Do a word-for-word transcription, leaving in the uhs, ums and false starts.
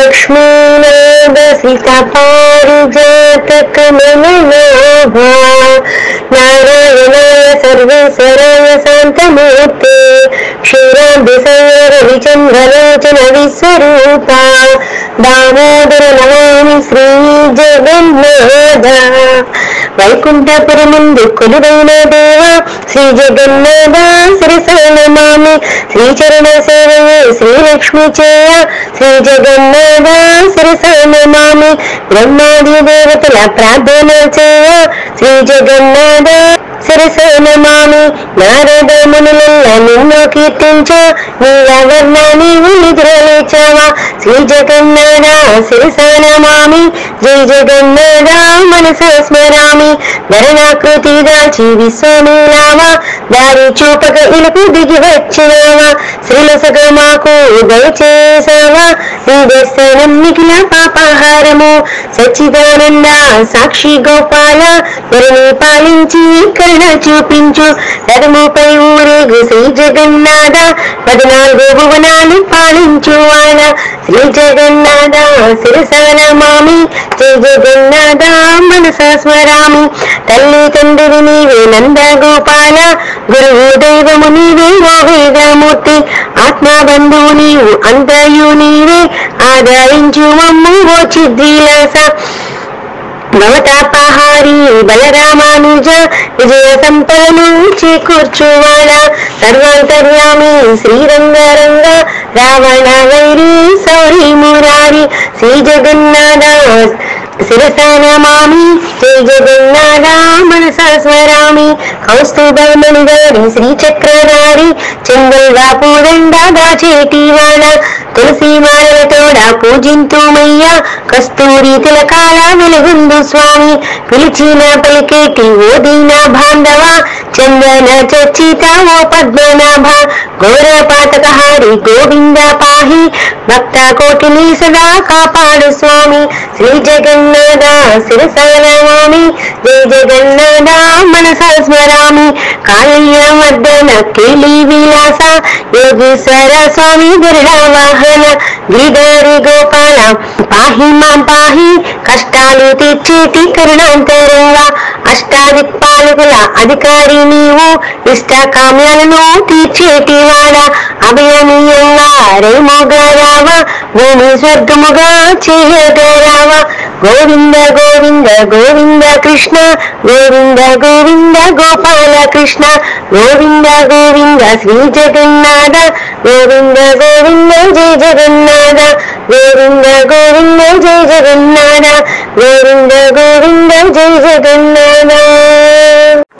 लक्ष्मीनाद सीता पारिजात कमलनाभा नारायणाय सर्वेश्वराय शान्तमूर्ते क्षीराब्धिशय्य रविचन्द्रलोचन विश्वरूपा दामोदर नमामि श्री जगन्नाथ వైకుంఠపురముందు కొలువైన దేవా శ్రీ జగన్నాథ శిరసానమామి శ్రీచరణ సేవయే శ్రీలక్ష్మి చేయ శ్రీ జగన్నాథ శిరసానమామి బ్రహ్మాది దేవతల ప్రార్థన చేయ శ్రీ జగన్నాథ శిరసానమామి నారద మునులెల్ల నిన్ను కీర్తించ నీలవర్ణ నీవు నిద్రలేచావా శ్రీ జగన్నాథ శిరసానమామి జై జగన్నాథ మనసా స్మరామి ధరణాకృతి దాచి విశ్వమేలావా దారి చూపక ఇలుపు దిగి వచ్చినావా శ్రీలసగ మాకు దయచేసావా నీ దర్శనం మిగిల పాపాహారము సచ్చిదానంద సాక్షి గోపాల ధరణి పాలించి కరుణ చూపించు రథముపై ఊరేగు శ్రీ జగన్నాథ పద్నాలుగు భువనాలు పాలించు వాడ శ్రీ జగన్నాథ శిరసానమామి జై జగన్నాథ మనసా స్మరామి తల్లి తండ్రి నీవే నంద గోపాల గురువు దైవము నీవే ఓ వేదమూర్తి ఆత్మబంధువు నీవు అంతయు నీవే ఆదరించు మమ్ము ఓ చిద్విలాస భవతాపహారి బలరామానుజ విజయ సంపదను చేకూర్చువాడ సర్వాంతర్యామి శ్రీరంగరంగ రావణ వైరి సౌరి మురారి శ్రీ జగన్నాథ శిరసానమామి జై జగన్నాథ మనసా స్మరామి కౌస్తుభమణి గారి శ్రీ చక్రధారి చెంగల్గా పూదండ దాచేటివాడ తులసి మాలతోడ పూజింతుమయ్య కస్తూరి తిలకాల వెలుగుందు స్వామి పిలిచిన పలికేటి ఓ దీన బాంధవ చందన చర్చిత ఓ పద్మనాభ ఘోర పాతకహారి గోవింద పాహి భక్త కోటిని సదా కాపాడు స్వామి శ్రీ జగన్నాథ శిరసానమామి జై జగన్నాథ మనసా స్మరామి కాళీయ మర్దన కేళి విలాస యోగీశ్వర స్వామి గరుడ వాహన గిరిధారి గోపాల పాహి మాం పాహి కష్టాలు తీర్చేటి కరుణాంతరంగా అష్టాదిక్పాలకుల అధికారి నీవు ఇష్ట కామ్యాలను తీర్చేటి వాడ అభయనీయంగా రేమోగా రావ భూమి స్వర్గముగా చేయగా రావ గోవింద గోవింద గోవింద కృష్ణ గోవింద గోవింద గోపాల కృష్ణ గోవింద గోవింద శ్రీ జగన్నాథ గోవింద గోవింద జై జగన్నాథ గోవింద గోవింద జై జగన్నాథ గోవింద గోవింద జై జగన్నాథ